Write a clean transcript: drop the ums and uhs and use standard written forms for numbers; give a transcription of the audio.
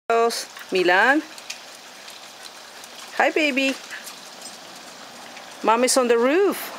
Milan. Hi, baby. Mom is on the roof.